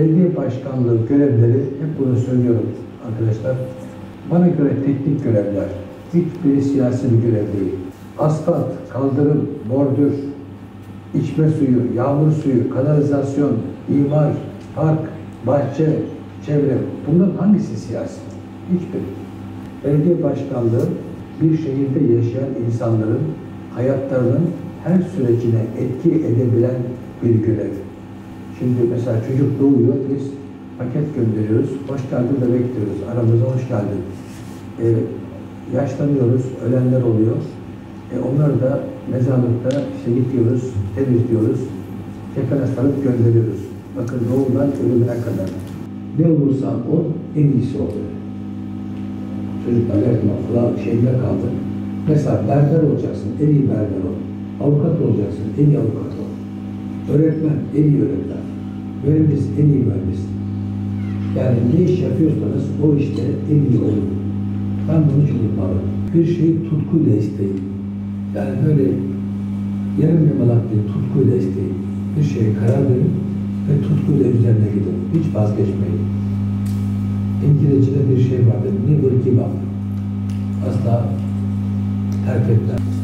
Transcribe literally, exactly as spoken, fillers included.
belediye başkanlığı görevleri, hep bunu söylüyorum arkadaşlar, bana göre teknik görevler, hiçbiri siyasi bir görev değil. Asfalt, kaldırım, bordür, içme suyu, yağmur suyu, kanalizasyon, imar, park, bahçe, çevre, bunların hangisi siyasi? Hiçbiri. Belediye başkanlığı bir şehirde yaşayan insanların hayatlarının her sürecine etki edebilen bir görev. Şimdi mesela çocuk doğuyor, biz paket gönderiyoruz, hoş geldin de bekliyoruz, aramıza hoş geldin. Ee, yaşlanıyoruz, ölenler oluyor. E onları da mezarlıkta işte gidiyoruz, temizliyoruz, kefene sarıp gönderiyoruz. Bakın doğumdan ölümüne kadar. Ne olursa o en iyisi oluyor. Çocuklar yakma falan şeyde kaldı. Mesela berber olacaksın, en iyi berber ol. Avukat olacaksın, en iyi avukat ol. Öğretmen, en iyi öğretmen. Mühendis, en iyi mühendis. Yani ne iş yapıyorsanız o işte en iyi olun. Ben bunu hiç unutmadım. Bir şeyi tutkuyla isteyin. Yani böyle yarım yamalak değil, tutkuyla isteyin. Bir şeye karar verin ve tutkuyla üzerine gidin. Hiç vazgeçmeyin. İngilizce'de bir şey vardır. Never give up. Asla terk etmez.